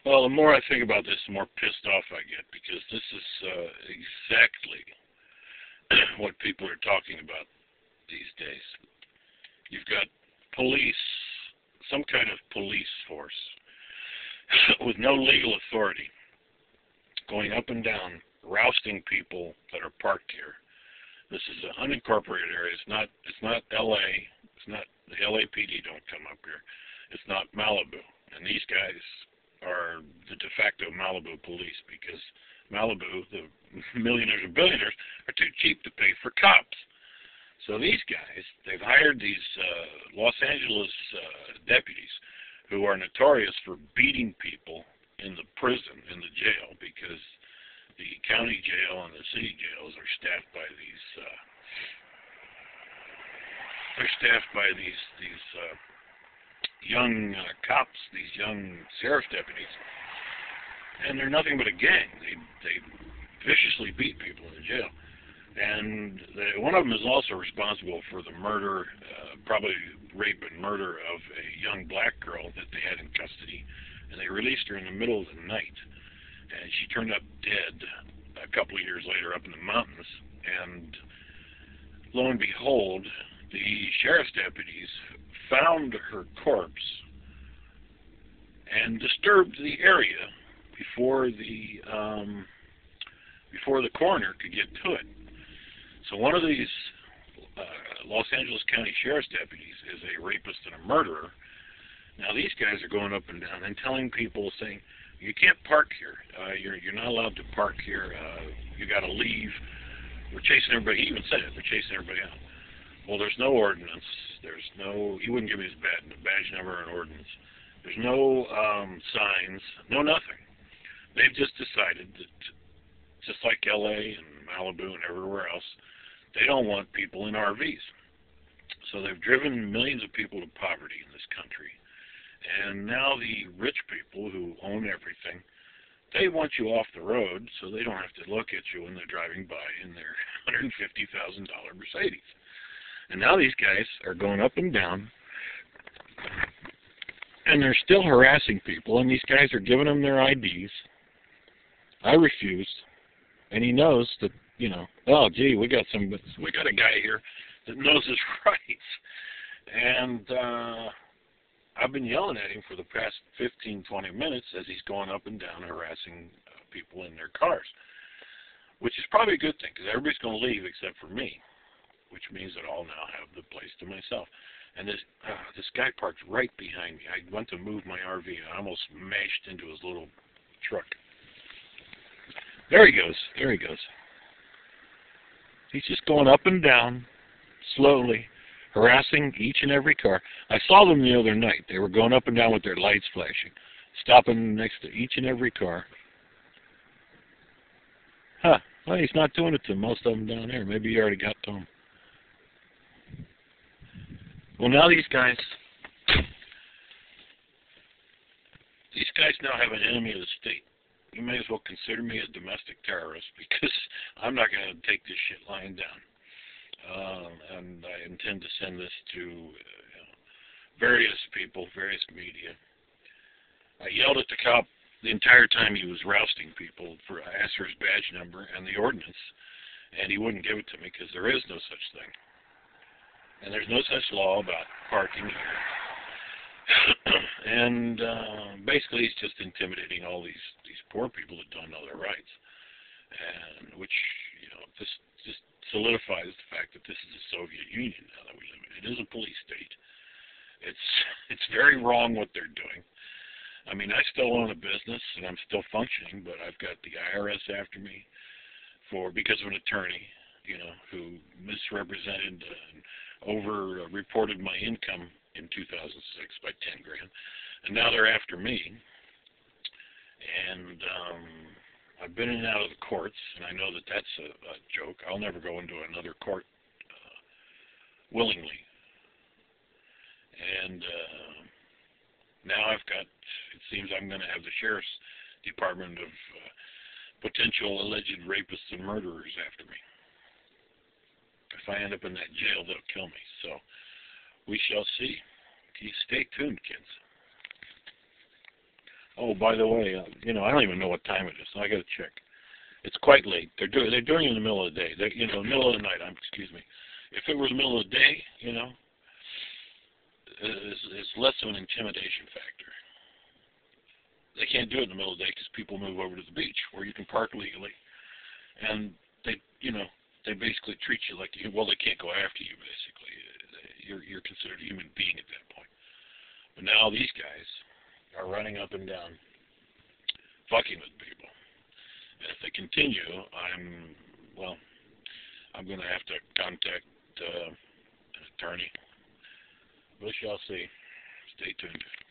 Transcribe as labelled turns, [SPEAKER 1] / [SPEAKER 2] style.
[SPEAKER 1] Well, the more I think about this, the more pissed off I get, because this is exactly what people are talking about these days. You've got police, some kind of police force with no legal authority, going up and down, rousting people that are parked here. This is an unincorporated area. It's not L.A. It's not the LAPD. Don't come up here. It's not Malibu. And these guys are the de facto Malibu police, because Malibu, the millionaires and billionaires, are too cheap to pay for cops. So these guys, they've hired these Los Angeles deputies who are notorious for beating people in the prison, in the jail, because the county jail and the city jails are staffed by these young cops, these young sheriff's deputies, and they're nothing but a gang. They viciously beat people in the jail. And one of them is also responsible for the murder, probably rape and murder of a young black girl that they had in custody, and they released her in the middle of the night. And she turned up dead a couple of years later up in the mountains. And lo and behold, the sheriff's deputies found her corpse and disturbed the area before the coroner could get to it. So one of these Los Angeles County Sheriff's deputies is a rapist and a murderer. Now these guys are going up and down and telling people, saying, you can't park here. You're not allowed to park here. You got to leave. We're chasing everybody. He even said it. We're chasing everybody out. Well, there's no ordinance. He wouldn't give me his badge number and ordinance. There's no signs, no nothing. They've just decided that, just like L.A. and Malibu and everywhere else, they don't want people in RVs. So they've driven millions of people to poverty in this country. And now the rich people who own everything, they want you off the road so they don't have to look at you when they're driving by in their $150,000 Mercedes. And now these guys are going up and down, and they're still harassing people, and these guys are giving them their IDs. I refused, and he knows that, oh, gee, we got a guy here that knows his rights. And I've been yelling at him for the past 15, 20 minutes as he's going up and down harassing people in their cars, which is probably a good thing, because everybody's going to leave except for me, which means that I'll now have the place to myself. And this guy parked right behind me. I went to move my RV, and I almost mashed into his little truck. There he goes. He's just going up and down, slowly, harassing each and every car. I saw them the other night. They were going up and down with their lights flashing, stopping next to each and every car. Well, he's not doing it to most of them down there. Maybe he already got to them. Well, now these guys now have an enemy of the state. You may as well consider me a domestic terrorist, because I'm not going to take this shit lying down. And I intend to send this to various people, various media. I yelled at the cop the entire time he was rousting people. I asked for his badge number and the ordinance, and he wouldn't give it to me, because there is no such thing. And there's no such law about parking here. And basically he's just intimidating all these poor people that don't know their rights. And which, just solidifies the fact that this is the Soviet Union now that we live in. It is a police state. It's very wrong what they're doing. I mean, I still own a business and I'm still functioning, but I've got the IRS after me because of an attorney, who misrepresented and over-reported my income in 2006 by 10 grand. And now they're after me. And I've been in and out of the courts, and I know that that's a joke. I'll never go into another court willingly. And now it seems I'm going to have the Sheriff's Department of potential alleged rapists and murderers after me. If I end up in that jail, they'll kill me. So we shall see. Stay tuned, kids. Oh, by the way, I don't even know what time it is, so I got to check. It's quite late. They're doing it in the middle of the day. Middle of the night. Excuse me. If it were the middle of the day, it's less of an intimidation factor. They can't do it in the middle of the day because people move over to the beach where you can park legally, and they basically treat you like they can't go after you. Basically, you're considered a human being at that point. But now these guys are running up and down, fucking with people. And if they continue, I'm going to have to contact an attorney. We shall see. Stay tuned.